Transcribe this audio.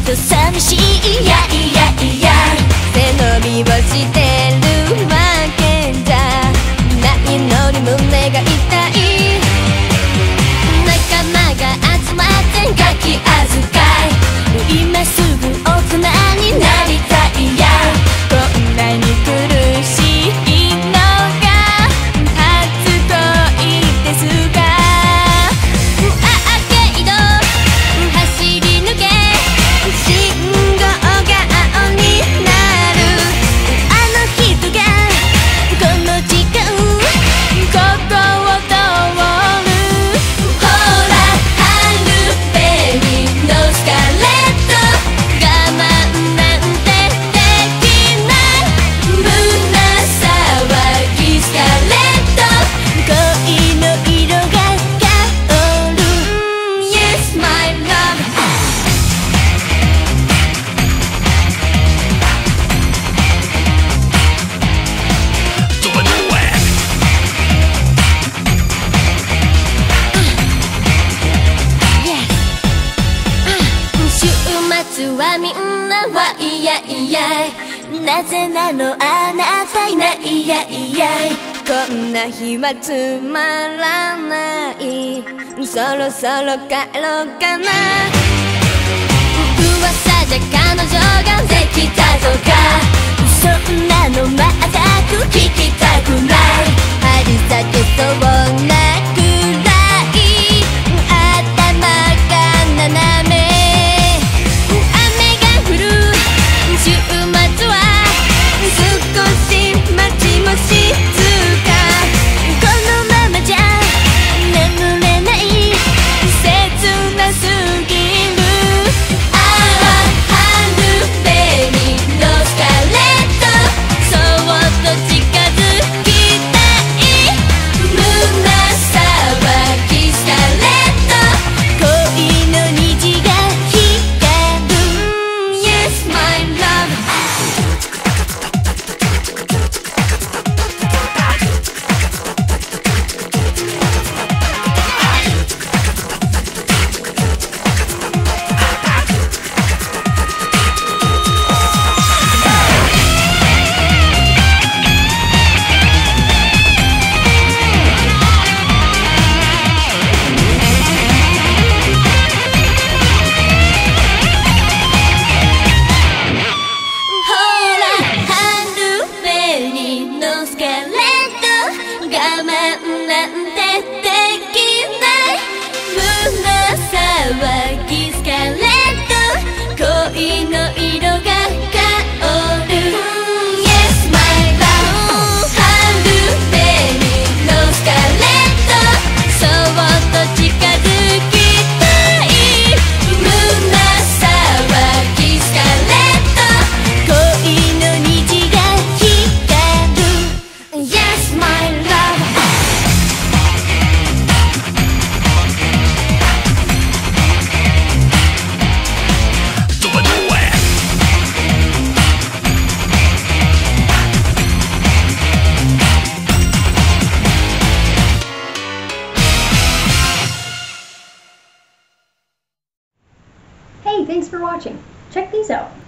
と寂しいいやいやいや背伸びをしてるわけじゃないのに胸が痛い仲間が集まってガキ扱い今すぐ大人になりたいやこんなに苦しいのが初恋ですかアーケード走り抜け信号が青になるあの人がこの時間ここを通るほら春ベリーのスカレット我慢なんてできない胸騒ぎスカレット恋の色が香る Yes my love週末はみんなはいやいやなぜなのあなたいないいやいやこんな日はつまらないそろそろ帰ろうかな噂じゃ彼女ができたとかそんなの全く聞きたくない張り裂けそうなくらい頭が斜め週末は少し待ちも静かこのままじゃ眠れない切なすぎるああ春ベリーのスカレットそっと近づきたい胸騒ぎスカレット恋の虹が光る Yes my love騒ぎスカレット恋の色が香る Yes my love 春ベリーのスカレットそっと近づきたい胸騒ぎスカレット恋の虹が光る Yes my love Hey, thanks for watching. Check these out.